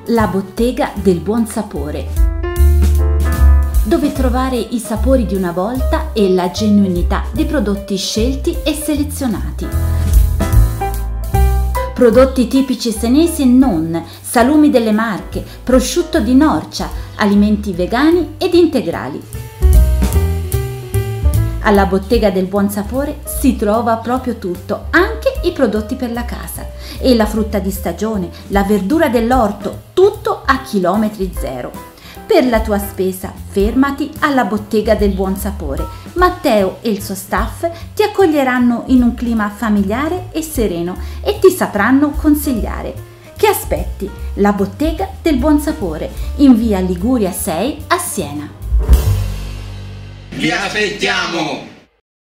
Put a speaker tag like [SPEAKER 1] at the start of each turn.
[SPEAKER 1] La bottega del buon sapore, dove trovare i sapori di una volta e la genuinità dei prodotti scelti e selezionati. Prodotti tipici senesi e non, salumi delle Marche, prosciutto di Norcia, alimenti vegani ed integrali. Alla bottega del buon sapore si trova proprio tutto, anche i prodotti per la casa e la frutta di stagione, la verdura dell'orto, tutto a chilometri zero. Per la tua spesa fermati alla bottega del buon sapore. Matteo e il suo staff ti accoglieranno in un clima familiare e sereno e ti sapranno consigliare. Che aspetti? La bottega del buon sapore in via Liguria 6 a Siena.
[SPEAKER 2] Vi aspettiamo!